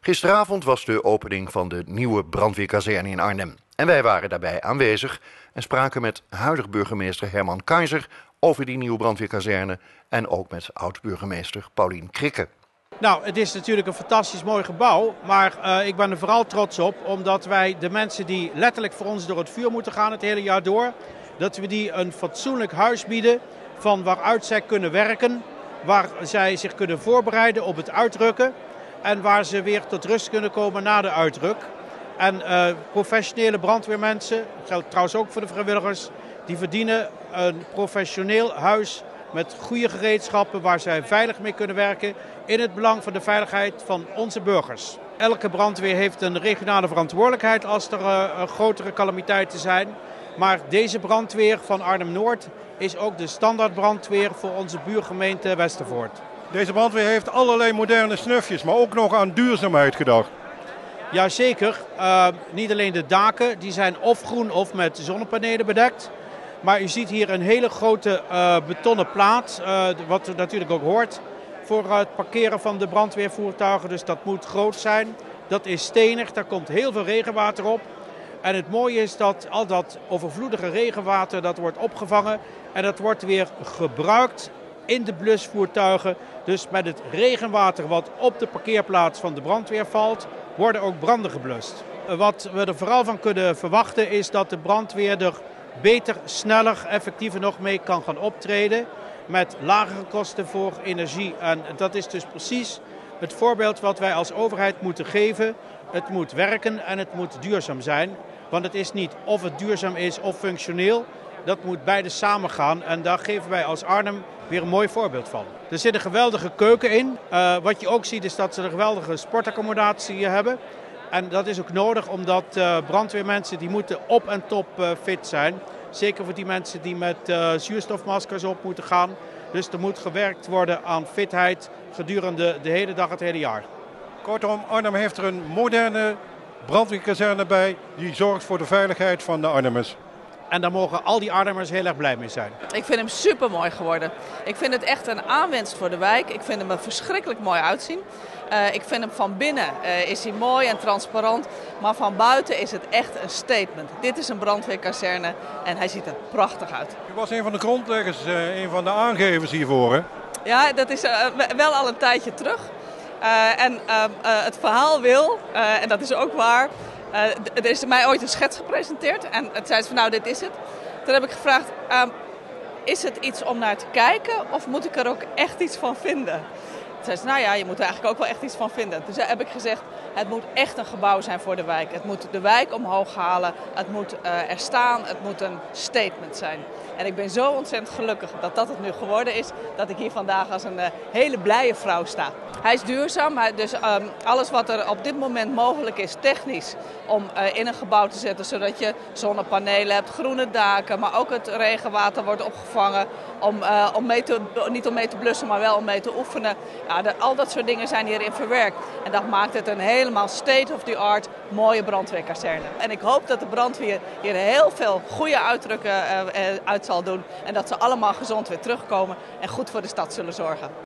Gisteravond was de opening van de nieuwe brandweerkazerne in Arnhem. En wij waren daarbij aanwezig en spraken met huidig burgemeester Herman Keizer over die nieuwe brandweerkazerne en ook met oud-burgemeester Paulien Krikke. Nou, het is natuurlijk een fantastisch mooi gebouw, maar ik ben er vooral trots op omdat wij de mensen die letterlijk voor ons door het vuur moeten gaan het hele jaar door, dat we die een fatsoenlijk huis bieden van waaruit zij kunnen werken, waar zij zich kunnen voorbereiden op het uitrukken en waar ze weer tot rust kunnen komen na de uitruk. En professionele brandweermensen, dat geldt trouwens ook voor de vrijwilligers, die verdienen een professioneel huis met goede gereedschappen waar zij veilig mee kunnen werken in het belang van de veiligheid van onze burgers. Elke brandweer heeft een regionale verantwoordelijkheid als er grotere calamiteiten zijn. Maar deze brandweer van Arnhem-Noord is ook de standaardbrandweer voor onze buurgemeente Westervoort. Deze brandweer heeft allerlei moderne snufjes, maar ook nog aan duurzaamheid gedacht. Jazeker, niet alleen de daken, die zijn of groen of met zonnepanelen bedekt. Maar u ziet hier een hele grote betonnen plaat, wat natuurlijk ook hoort voor het parkeren van de brandweervoertuigen. Dus dat moet groot zijn. Dat is stenig, daar komt heel veel regenwater op. En het mooie is dat al dat overvloedige regenwater dat wordt opgevangen en dat wordt weer gebruikt in de blusvoertuigen. Dus met het regenwater wat op de parkeerplaats van de brandweer valt, worden ook branden geblust. Wat we er vooral van kunnen verwachten is dat de brandweer er beter, sneller, effectiever nog mee kan gaan optreden met lagere kosten voor energie. En dat is dus precies het voorbeeld wat wij als overheid moeten geven. Het moet werken en het moet duurzaam zijn. Want het is niet of het duurzaam is of functioneel. Dat moet beide samen gaan en daar geven wij als Arnhem weer een mooi voorbeeld van. Er zit een geweldige keuken in. Wat je ook ziet is dat ze een geweldige sportaccommodatie hebben. En dat is ook nodig omdat brandweermensen die moeten op en top fit zijn. Zeker voor die mensen die met zuurstofmaskers op moeten gaan. Dus er moet gewerkt worden aan fitheid gedurende de hele dag, het hele jaar. Kortom, Arnhem heeft er een moderne brandweerkazerne bij die zorgt voor de veiligheid van de Arnhemmers. En daar mogen al die Arnhemmers heel erg blij mee zijn. Ik vind hem super mooi geworden. Ik vind het echt een aanwinst voor de wijk. Ik vind hem er verschrikkelijk mooi uitzien. Ik vind hem van binnen is hij mooi en transparant. Maar van buiten is het echt een statement. Dit is een brandweerkazerne en hij ziet er prachtig uit. U was een van de grondleggers, een van de aangevers hiervoor, hè? Ja, dat is wel al een tijdje terug. Het verhaal wil, en dat is ook waar. Er is mij ooit een schets gepresenteerd en het zei ze van nou dit is het. Toen heb ik gevraagd, is het iets om naar te kijken of moet ik er ook echt iets van vinden? Toen zei ze nou ja, je moet er eigenlijk ook wel echt iets van vinden. Dus heb ik gezegd, het moet echt een gebouw zijn voor de wijk. Het moet de wijk omhoog halen, het moet er staan, het moet een statement zijn. En ik ben zo ontzettend gelukkig dat dat het nu geworden is, dat ik hier vandaag als een hele blije vrouw sta. Hij is duurzaam, dus alles wat er op dit moment mogelijk is technisch om in een gebouw te zetten, zodat je zonnepanelen hebt, groene daken, maar ook het regenwater wordt opgevangen niet om mee te blussen, maar wel om mee te oefenen. Ja, al dat soort dingen zijn hierin verwerkt. En dat maakt het een helemaal state-of-the-art mooie brandweerkazerne. En ik hoop dat de brandweer hier heel veel goede uitdrukken uit zal doen en dat ze allemaal gezond weer terugkomen en goed voor de stad zullen zorgen.